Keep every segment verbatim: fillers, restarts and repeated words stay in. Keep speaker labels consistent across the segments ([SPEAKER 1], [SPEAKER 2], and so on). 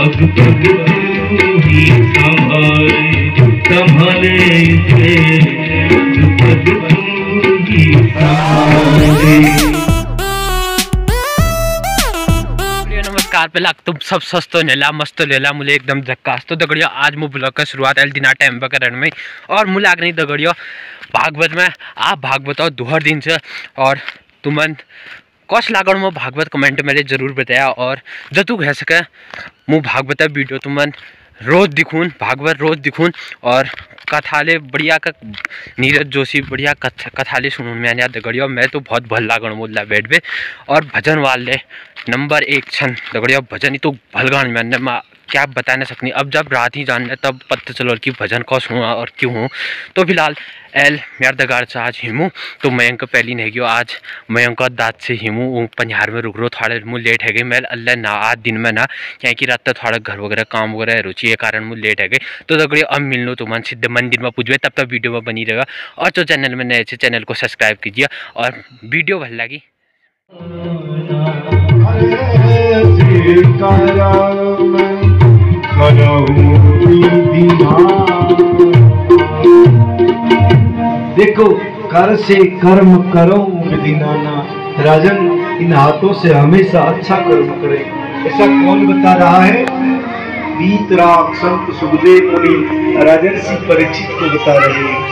[SPEAKER 1] पग पग तू ही संभाले संभाले इसे, पग तू ही संभाले।
[SPEAKER 2] नमस्कार, पहला तुम सब सस्तो नेला मस्त लेला मुझे एकदम झक्कास। तो दगड़ियों आज मु ब्लॉग का शुरुआत एल दिना टाइम पर करण में और मुझे लाग रही दगड़ियों भागवत में आप भागवत और दोहर दिन से और तुमन कौश लागण मो भागवत कमेंट में जरूर बताया। और जतू कह सके मु भागवत वीडियो तुमन रोज दिखून भागवत रोज दिखून और कथाले बढ़िया का नीरज जोशी बढ़िया कथ कथाले सुनून में आने दगड़ियों मैं तो बहुत भल लागण मोला बैठ बे। और भजन वाले नंबर एक छन दगड़ियों भजन ही तो भलगान मैंने माँ क्या बता नहीं सकनी। अब जब रात ही जानने तब पता चलो कि भजन कौश हुआ और क्यों हूँ। तो फिलहाल एल मेर दगाड़ से आज हिमू तो मयंक पहली नहीं गयो आज मयंक दाँत से हिमू पंजार में रुक रो थोड़े मुँह लेट है गई। मैं अल्लाह ना आज दिन में ना क्या कि रात तक थोड़ा घर वगैरह काम वगैरह रुचि के कारण मुँह लेट है गई। तो दगड़ियों अब मिलनो तो मन सिद्ध मंदिर में पूछे तब तक वीडियो में बनी रहेगा। और जो चैनल में नए थे चैनल को सब्सक्राइब कीजिए और वीडियो भल लगी
[SPEAKER 3] देखो कर से कर्म करो विधि नाना, राजन इन हाथों से हमेशा अच्छा कर्म करे। ऐसा कौन बता रहा है? वीतराग संत सुखदेव मुनि राजर्षि परीक्षित को बता रहे हैं।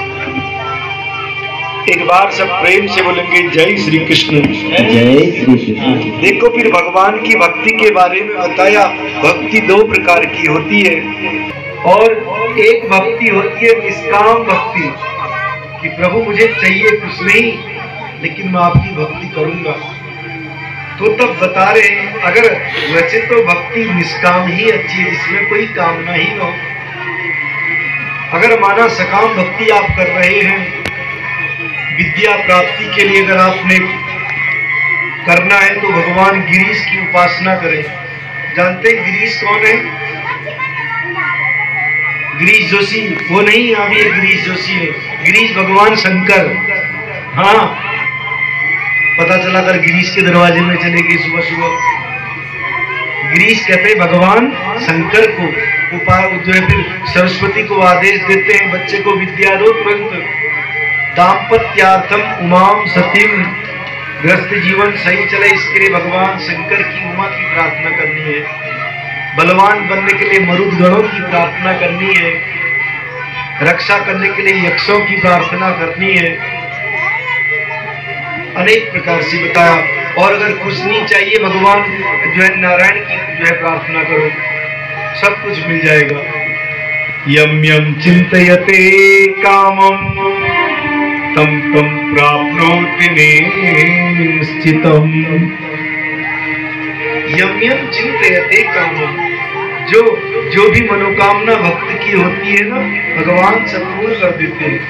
[SPEAKER 3] एक बार सब प्रेम से बोलेंगे जय श्री कृष्ण,
[SPEAKER 1] जय श्री कृष्ण।
[SPEAKER 3] देखो फिर भगवान की भक्ति के बारे में बताया। भक्ति दो प्रकार की होती है और एक भक्ति होती है निष्काम भक्ति कि प्रभु मुझे चाहिए कुछ नहीं लेकिन मैं आपकी भक्ति करूंगा। तो तब बता रहे हैं अगर वैसे तो भक्ति निष्काम ही अच्छी है जिसमें कोई कामना ही ना हो। अगर माना सकाम भक्ति आप कर रहे हैं विद्या प्राप्ति के लिए अगर आपने करना है तो भगवान गिरीश की उपासना करें। जानते हैं गिरीश कौन है? गिरीश जोशी वो नहीं, अभी ये गिरीश जोशी है। गिरीश भगवान शंकर। हाँ पता चला कर गिरीश के दरवाजे में चले गए सुबह सुबह। गिरीश कहते हैं भगवान शंकर को उपाय जो है फिर सरस्वती को आदेश देते हैं बच्चे को विद्या दो तुरंत। दाम्पत्यार्थम उमाम सतीम, गृहस्थ जीवन सही चले इसके लिए भगवान शंकर की उमा की प्रार्थना करनी है। बलवान बनने के लिए मरुद गणों की प्रार्थना करनी है। रक्षा करने के लिए यक्षों की प्रार्थना करनी है। अनेक प्रकार से बताया। और अगर कुछ नहीं चाहिए भगवान जो है नारायण की जो है प्रार्थना करो सब कुछ मिल जाएगा। यम यम चिंतयते कामम तम तम प्राप्नोति निश्चितम। यम यम चिंतयते कामम, जो जो भी मनोकामना भक्त की होती है ना भगवान सब पूर्ण कर देते हैं।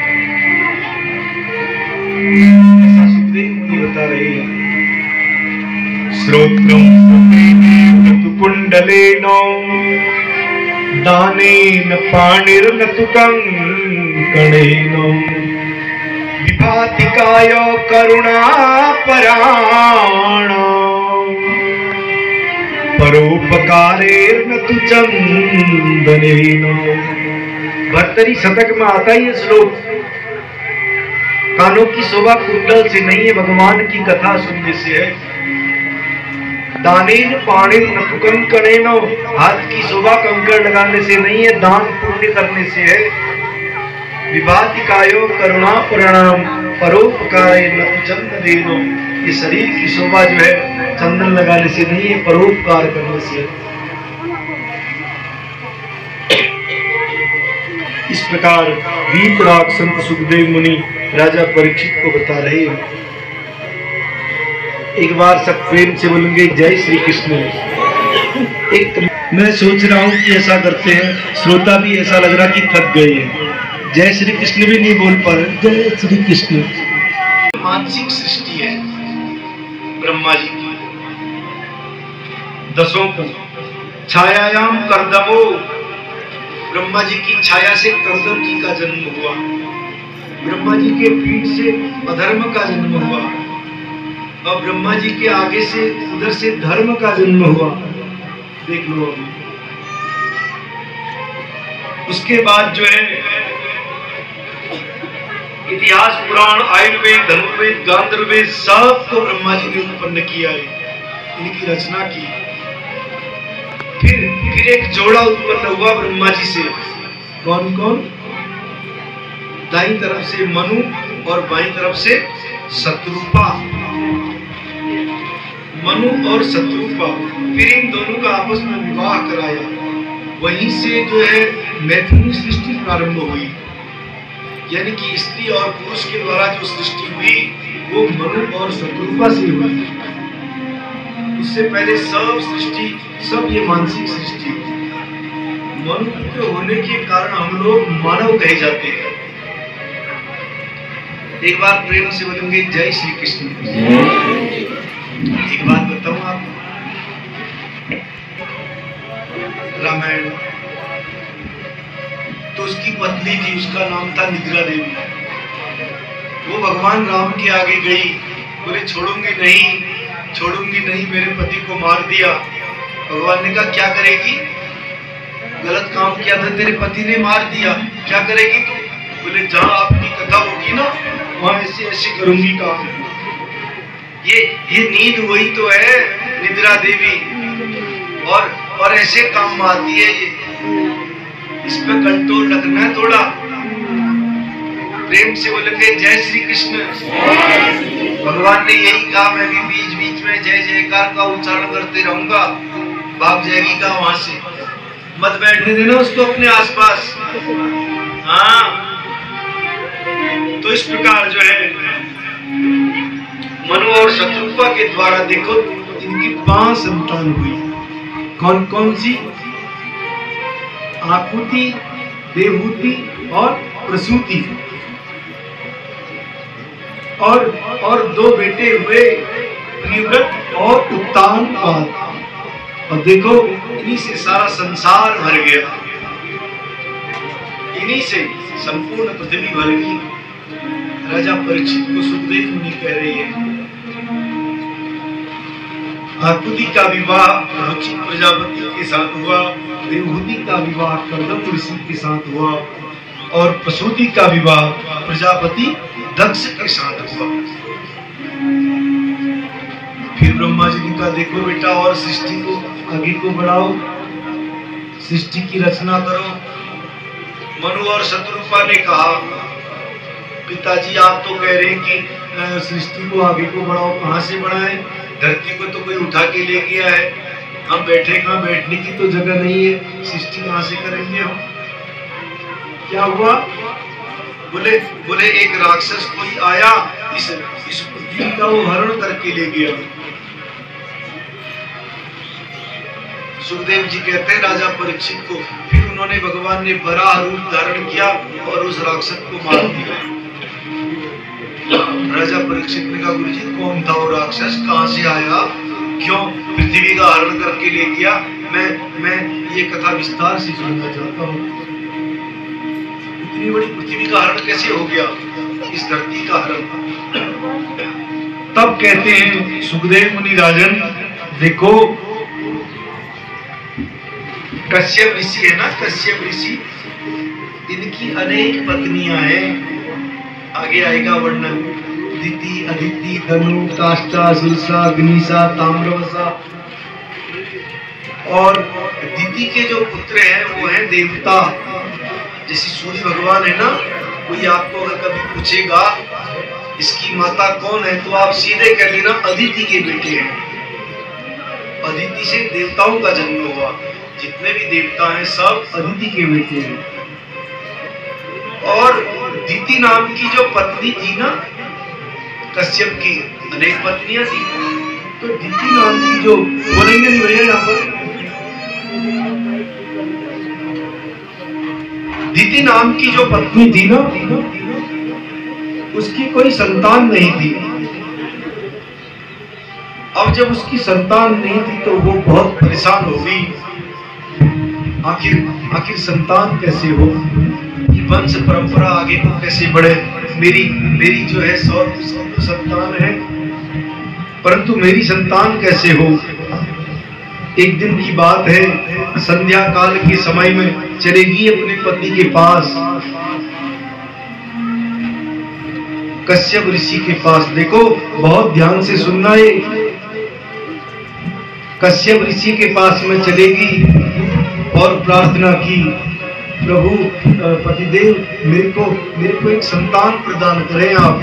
[SPEAKER 3] ऐसा सुखदेव मुनि बता रहे हैं। श्रोत्रम कुंडलेन दानेन पाणिर्न तु कंकणेन विभाति कायो करुणा पराण परोपकारेण तु चंदनेन। भर्तरी शतक में आता ही श्लोक। कानों की शोभा कुंडल से नहीं है भगवान की कथा सुनने से है। दानेन पाणिन न तु कंकणेन, हाथ की शोभा कंकड़ लगाने से नहीं है दान पुण्य करने से है। विभाति कायो करुणा प्रणाम परोपकारेण तु चंदनेन, ये शरीर की शोभा जो है चंदन लगाने से नहीं है परोपकार करने से। इस प्रकार वीतराग संत सुखदेव मुनि राजा परीक्षित को बता रहे हैं। एक बार सब प्रेम से बोलेंगे जय श्री कृष्ण। एक मैं सोच रहा हूँ कि ऐसा करते हैं, श्रोता भी ऐसा लग रहा कि थक गए हैं। जय श्री कृष्ण भी नहीं बोल पा रहे। जय श्री कृष्ण। मानसिक सृष्टि है ब्रह्मा जी की। दसों को छायायाम कर्दमो, ब्रह्मा जी की छाया से कर्दम जी का जन्म हुआ। ब्रह्मा जी के पीठ से अधर्म का जन्म हुआ और ब्रह्मा जी के आगे से उधर से धर्म का जन्म हुआ। देख लो अभी उसके बाद जो है इतिहास, पुराण, आयुर्वेद, धनुर्वेद, गांधर्वेद सबको ब्रह्मा जी ने उत्पन्न किया है, इनकी रचना की। फिर फिर एक जोड़ा उत्पन्न हुआ ब्रह्मा जी से। कौन कौन? दाईं तरफ से मनु और बाईं तरफ से शत्रुपा। मनु और शत्रुपा, फिर इन दोनों का आपस में विवाह कराया। वहीं से जो है मैथिली सृष्टि प्रारंभ हुई, यानी कि स्त्री और पुरुष के द्वारा जो सृष्टि हुई वो मनु और शत्रुपा से हुई। उससे पहले सब सृष्टि, सब ये मानसिक सृष्टि, मनु के होने के कारण हम लोग मानव कहे जाते हैं। एक बार प्रेम से बोलेंगे जय श्री कृष्ण। एक बात बताऊं आपको, रामायण तो उसकी पत्नी थी, उसका नाम था निद्रा देवी। वो भगवान राम के आगे गई, बोले छोड़ूंगी नहीं, छोड़ूंगी नहीं, मेरे पति को मार दिया। भगवान ने कहा क्या करेगी? गलत काम किया था, तेरे पति ने मार दिया, क्या करेगी तू? बोले जहां आपकी कथा होगी ना वहां ऐसे ऐसे करूंगी काम। ये ये नींद वही तो है निद्रा देवी, और और ऐसे काम में आती है ये। इस पे कंट्रोल रखना है थोड़ा। प्रेम से बोलेंगे जय श्री कृष्ण। भगवान ने यही कहा, मैं भी बीच बीच में जय जयकार का उच्चारण करते रहूंगा, भाग जाएगी का वहां से, मत बैठने देना उसको अपने आसपास। हाँ, तो इस प्रकार जो है मनु और शत्रुपा के द्वारा देखो इनकी पांच संतान हुई। कौन कौन सी? आकुति, देवहूति और प्रसूति। और और दो बेटे हुए, प्रियव्रत और उत्तानपाद। और देखो इन्हीं से सारा संसार भर गया, इन्हीं से संपूर्ण पृथ्वी भर गई। राजा परीक्षित को सुखदेव मुनि कह रही है, आकुति का विवाह रुचि प्रजापति के साथ हुआ, देवहूति का विवाह कर्दम ऋषि के साथ हुआ, और प्रसूति का विवाह प्रजापति दक्ष के साथ हुआ। फिर ब्रह्मा जी ने कहा देखो बेटा और सृष्टि को आगे को बढ़ाओ, सृष्टि की रचना करो। मनु और शत्रुपा ने कहा पिताजी आप तो कह रहे हैं कि सृष्टि को आगे को बढ़ाओ, कहां से बढ़ाएं? धरती को तो कोई उठा के ले गया है, हम बैठे कहां, बैठने की तो जगह नहीं है, सृष्टि कहां से करेंगे हम? क्या हुआ? बोले बोले एक राक्षस कोई आया, इस इस पृथ्वी का वो हरण करके ले गया। सुखदेव जी कहते हैं राजा परीक्षित को, फिर उन्होंने भगवान ने बराह रूप धारण किया और उस राक्षस को मार दिया। राजा परीक्षित ने कहा गुरुजी कौन था वो राक्षस, कहां से आया, क्यों पृथ्वी का हरण करके ले गया? मैं मैं ये कथा विस्तार से सुनना चाहता हूँ। इतनी बड़ी पृथ्वी का हरण कैसे हो गया, इस धरती का हरण? तब कहते हैं सुखदेव मुनि राजन देखो कश्यप ऋषि है ना, कश्यप ऋषि, इनकी अनेक पत्नियां हैं। आगे आएगा वर्णन, दिति, अदिति, धनु, काष्ठा, सुरसा, अग्निशा, ताम्रवसा। और दिति के जो पुत्र हैं वो हैं देवता, जैसे सूर्य भगवान है ना। कोई आपको अगर कभी पूछेगा इसकी माता कौन है तो आप सीधे कह देना अदिति के बेटे हैं। अदिति से देवताओं का जन्म हुआ, जितने भी देवता हैं सब अदिति के बेटे हैं। और दिति नाम की जो पत्नी थी ना, कश्यप की अनेक पत्नियां थी, तो दिति नाम की जो, बोलेंगे नहीं भैया यहाँ पर, दिति नाम की जो पत्नी थी ना, उसकी कोई संतान नहीं थी। अब जब उसकी संतान नहीं थी तो वो बहुत परेशान हो गई। आखिर आखिर संतान कैसे हो, वंश परंपरा आगे को कैसे बढ़े? मेरी मेरी जो है सौ संतान है, परंतु मेरी संतान कैसे हो? एक दिन की बात है, संध्या काल के समय में चलेगी अपने पति के पास, कश्यप ऋषि के पास। देखो बहुत ध्यान से सुनना है। कश्यप ऋषि के पास में चलेगी और प्रार्थना की, प्रभु पतिदेव मेरे को मेरे को एक संतान प्रदान करें आप।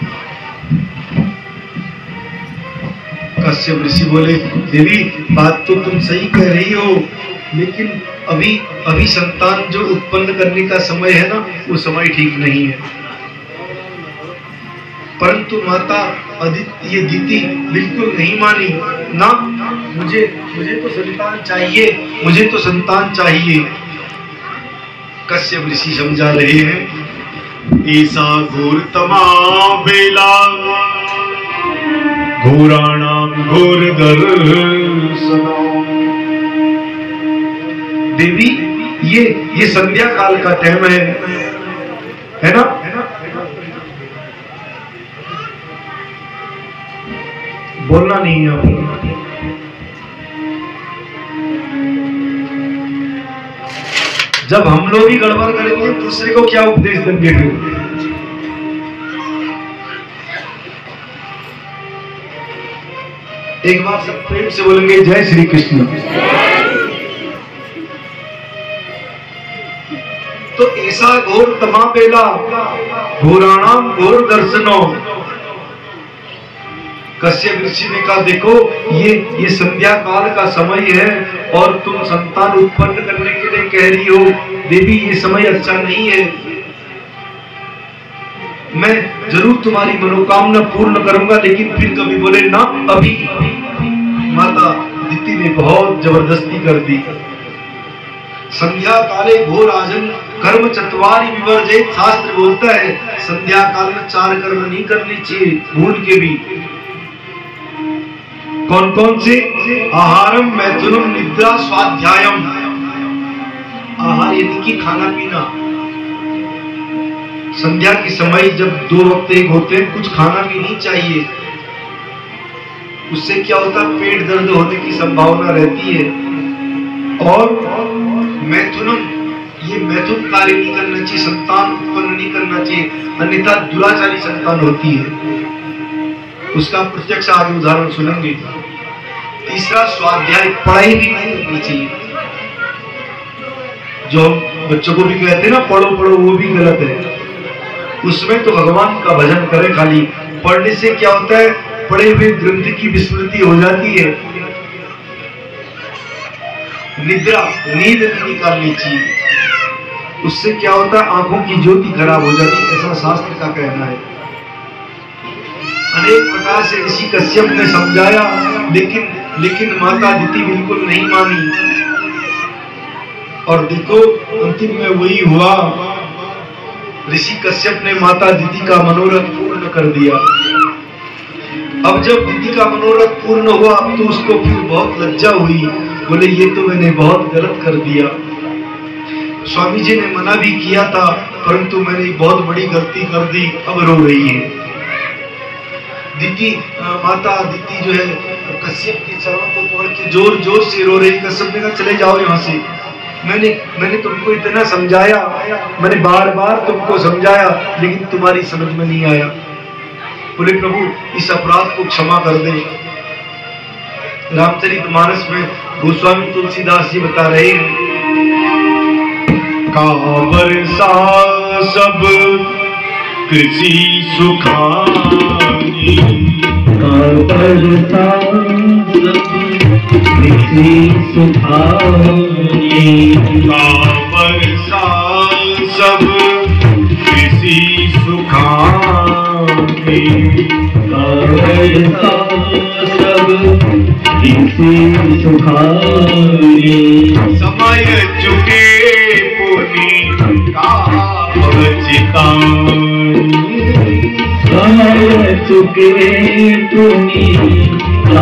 [SPEAKER 3] कश्यप ऋषि बोले, देवी बात तो तुम सही कह रही हो, लेकिन अभी अभी संतान जो उत्पन्न करने का समय है ना, वो समय ठीक नहीं है। परंतु माता अदिति ये दीति बिल्कुल नहीं मानी ना, मुझे मुझे तो संतान चाहिए, मुझे तो संतान चाहिए। कश्यप ऋषि समझा रहे हैं, ऐसा घोर तमा बेला घोराणाम घोर दर्शनो। देवी ये ये संध्या काल का टाइम है, है ना? बोलना नहीं है आपको। जब हम लोग ही गड़बड़ करेंगे दूसरे को क्या उपदेश देंगे? एक बार सब प्रेम से बोलेंगे जय श्री कृष्ण। तो ऐसा घोर तमा बेला घोराणाम घोर दर्शनो। कश्यप ऋषि ने कहा, देखो ये ये संध्या काल का समय है और तुम संतान उत्पन्न करने के लिए कह रही हो। देवी ये समय अच्छा नहीं है, मैं जरूर तुम्हारी मनोकामना पूर्ण करूंगा, लेकिन फिर कभी बोले ना अभी। माता दिति ने बहुत जबरदस्ती कर दी। संध्या काले घोर आजन कर्म चतवारी विवर्जित। शास्त्र बोलता है संध्या काल में चार कर्म नहीं करने चाहिए, भूल के भी। कौन कौन से? आहारम मैथुनम निद्रा स्वाध्यायम। आहार यानी कि खाना पीना। संध्या के समय जब दो वक्त एक होते हैं, कुछ खाना भी नहीं चाहिए। उससे क्या होता है, पेट दर्द होने की संभावना रहती है। और मैथुनम, ये मैथुन कार्य नहीं करना चाहिए, संतान उत्पन्न नहीं करना चाहिए, अन्यथा दुराचारी संतान होती है। उसका प्रत्यक्ष आगे उदाहरण सुनेंगे। तीसरा स्वाध्याय, पढ़ाई भी नहीं करनी चाहिए। जो बच्चों को भी कहते हैं ना पढ़ो पढ़ो, वो भी गलत है। उसमें तो भगवान का भजन करें खाली। पढ़ने से क्या होता है, पढ़े हुए ग्रंथ की विस्मृति हो जाती है। निद्रा, नींद नहीं निकालनी चाहिए, उससे क्या होता है, आंखों की ज्योति खराब हो जाती है, ऐसा शास्त्र का कहना है। अनेक प्रकार से ऋषि कश्यप ने समझाया, लेकिन लेकिन माता दिति बिल्कुल नहीं मानी। और देखो अंतिम में वही हुआ, ऋषि कश्यप ने माता दिति का मनोरथ पूर्ण कर दिया। अब जब दिति का मनोरथ पूर्ण हुआ, अब तो उसको फिर बहुत लज्जा हुई। बोले ये तो मैंने बहुत गलत कर दिया। स्वामी जी ने मना भी किया था, परंतु मैंने बहुत बड़ी गलती कर दी। अब रो रही है दिति। माता दिति जो है कश्यप के चरणों को पकड़ के जोर जोर से रो रही। कश्यप ने कहा चले जाओ यहाँ से, मैंने मैंने तुमको इतना समझाया, मैंने बार बार तुमको समझाया, लेकिन तुम्हारी समझ में नहीं आया। बोले प्रभु इस अपराध को क्षमा कर दे। रामचरितमानस में गोस्वामी तुलसीदास जी बता रहे हैं, का बरसा सब कृषि सुखानी,
[SPEAKER 1] का बरसा सब कृषि सुखानी,
[SPEAKER 3] का बरसा सब कृषि सुखानी,
[SPEAKER 1] का बरसा सब कृषि सुखानी।
[SPEAKER 3] समय चुके पुनि का बचितानी,
[SPEAKER 1] समय चुके पुनि का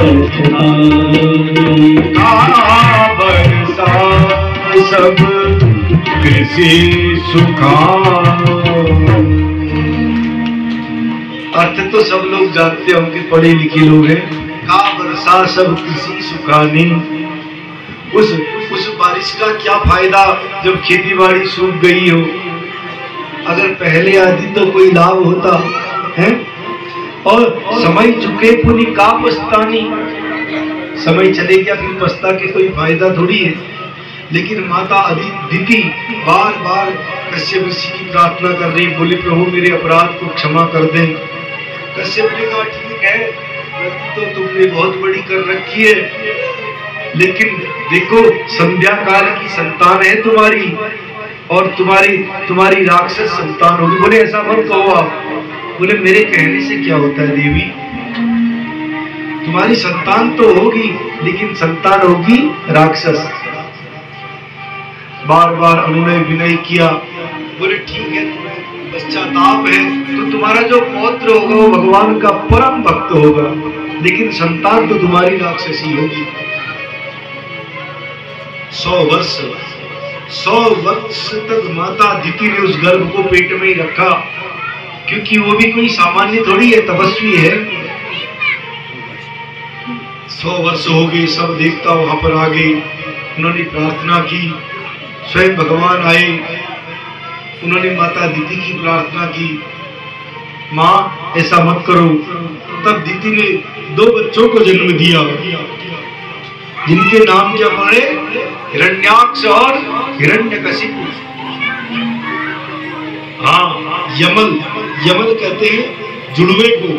[SPEAKER 1] पछतानी,
[SPEAKER 3] का बरसा सब कृषि सुखानी। अर्थ तो सब लोग जानते होंगे, पढ़े लिखे लोग हैं। का बरसा बरसा सब किसी सुखाने। उस उस बारिश का क्या फायदा जब खेती बाड़ी सूख गई हो। अगर पहले आती तो कोई लाभ होता है। और समय चुके पुनि का पछतानी, समय चले गया फिर पछता के कोई फायदा थोड़ी है। लेकिन माता अदिति बार बार कश्यप ऋषि की प्रार्थना कर रही, बोले प्रभु मेरे अपराध को क्षमा कर दें। कश्यप ने कहा ठीक है, गलती तो तुमने बहुत बड़ी कर रखी है, लेकिन देखो संध्या काल की संतान है तुम्हारी, और तुम्हारी तुम्हारी राक्षस संतान होगी। बोले ऐसा मत कहो आप। बोले मेरे कहने से क्या होता है देवी, तुम्हारी संतान तो होगी लेकिन संतान होगी राक्षस। बार बार अनुनय विनय किया। बोले ठीक है, पश्चाताप है तो तुम्हारा जो पौत्र होगा वो भगवान का परम भक्त होगा, लेकिन संतान तो तुम्हारी राक्षसी होगी। सौ वर्ष सौ वर्ष तक माता अदिति ने उस गर्भ को पेट में ही रखा, क्योंकि वो भी कोई सामान्य थोड़ी है, तपस्वी है। सौ वर्ष हो गए, सब देवता वहां पर आ गए। उन्होंने प्रार्थना की, स्वयं भगवान आए, उन्होंने माता अदिति की प्रार्थना की, माँ ऐसा मत करो। तब दिति ने दो बच्चों को जन्म दिया, जिनके नाम क्या पड़े, हिरण्याक्ष और हिरण्यकशिपु। हाँ, यमल यमल कहते हैं जुड़वे को।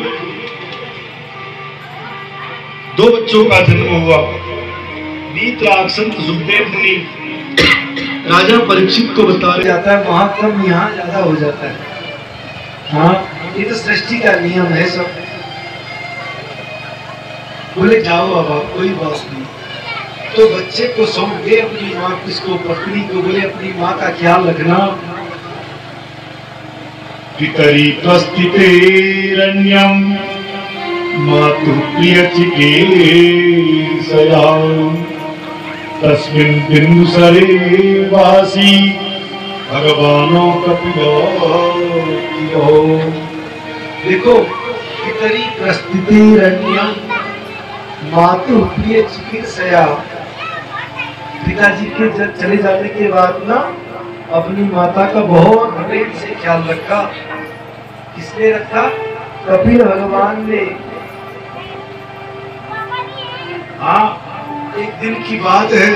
[SPEAKER 3] दो बच्चों का जन्म हुआ। वीतराग सुखदेव मुनि राजा परीक्षित को बताया जाता है, वहां कम यहाँ ज्यादा हो जाता है। हाँ, ये तो सृष्टि का नियम है सब। बोले जाओ अब आप, कोई बात नहीं। तो बच्चे को सौंप दे अपनी माँ, किसको, पत्नी को। बोले अपनी माँ का ख्याल रखना। पितरी प्रस्थितेरण्यं मातु प्रिय चिकीर्षया तस्मिन् बिन्दुसरे वासी भगवानो कपिलो। देखो, पितरी प्रस्थितेरण्यं मातु प्रिय चिकीर्षया, पिताजी के जब चले जाने के बाद ना अपनी माता का बहुत प्रेम से ख्याल रखा। किसने रखा? कपिल भगवान ने। हाँ, एक दिन की बात है,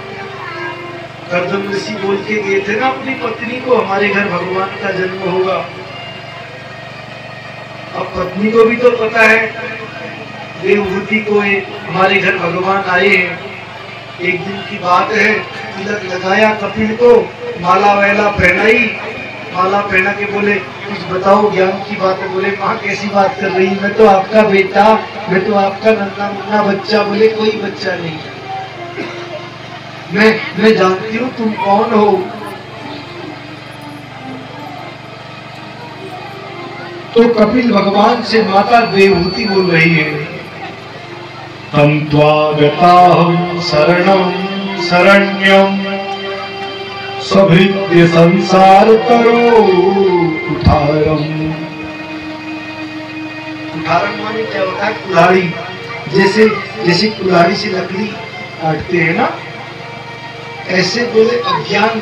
[SPEAKER 3] कर्दम ऋषि बोल के गए थे ना अपनी पत्नी को, हमारे घर भगवान का जन्म होगा। अब पत्नी को भी तो पता है देवहूति को हमारे घर भगवान आए हैं। एक दिन की बात है, तिलक लगाया कपिल को, माला वैला पहनाई। माला पहना के बोले कुछ बताओ ज्ञान की बात है। बोले माँ कैसी बात कर रही, मैं तो आपका बेटा, मैं तो आपका नन्हा मुन्ना बच्चा। बोले कोई बच्चा नहीं, मैं मैं जानती हूँ तुम कौन हो। तो कपिल भगवान से माता देवहूति बोल रही है, तम त्वागताहं शरणं शरण्यं सभृत्य संसार तरो कुठारम। कुठारम माने क्या होता है? कुल्हाड़ी। जैसे जैसे कुल्हाड़ी से लकड़ी काटते हैं ना, ऐसे बोले अज्ञान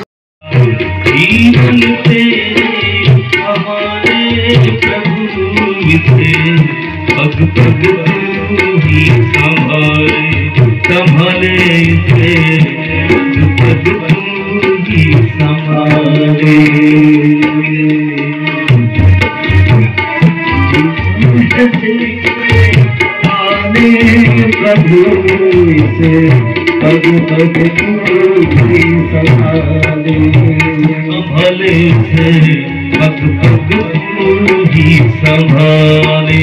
[SPEAKER 3] हमारे प्रभु विसे पग पग तू ही संभाले संभाले से पग तू ही संभाले। प्रभु से पग पग तू ही संभाले संभाले से पग पग तू ही संभाले।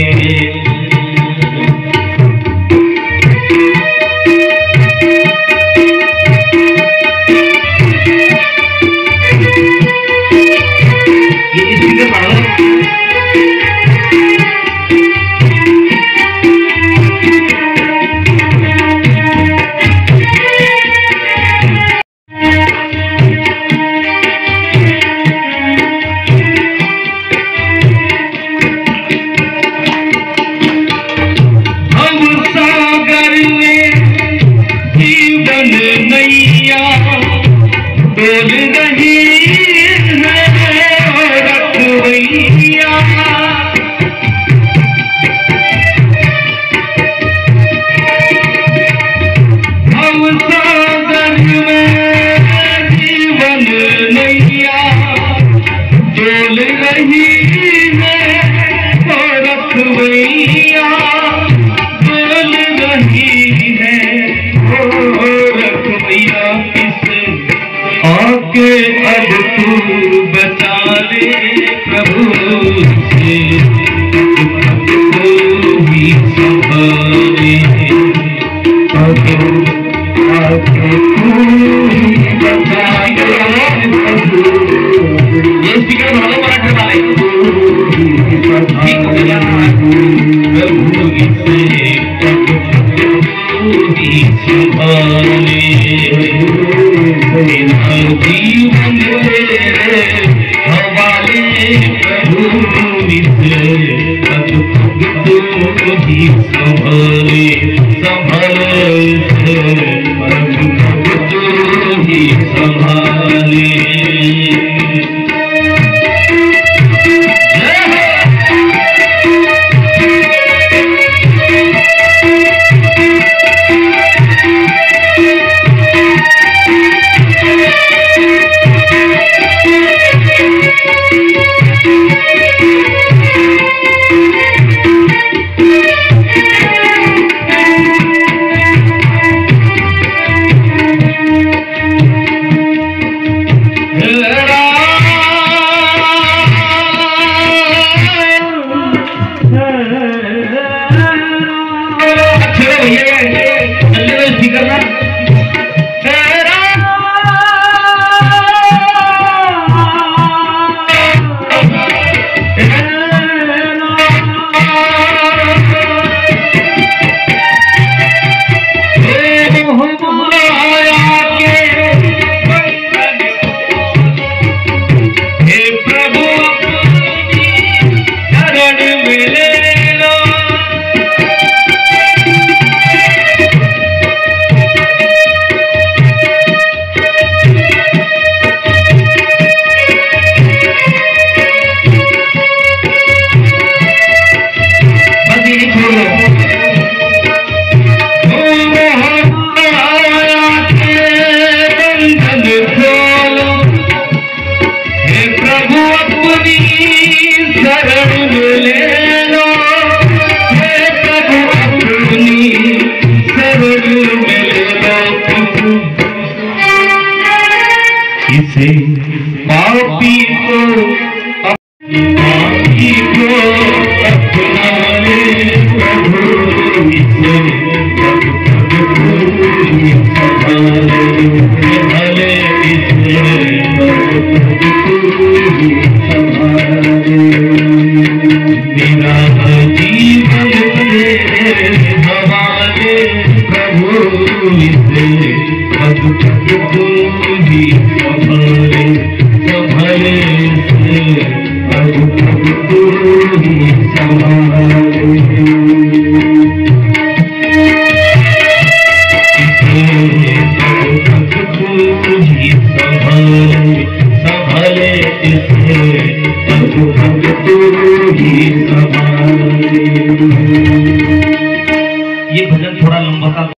[SPEAKER 1] के अब तू बचा ले प्रभु से, तू ही संभाले, अब अब तू ही बचा ले प्रभु। ये स्पीकर भालो मराठी वाले प्रभु से, तू ही संभाले, जीवन तेरे हवाले प्रभु से, तू ही संभाले संभाले प्रभु, तू ही संभाले। इसे पापी को पापी को अपना ले प्रभु, इसे संभाले, इसे संभाले, मेरा जीवन तेरे हवाले प्रभु, इसे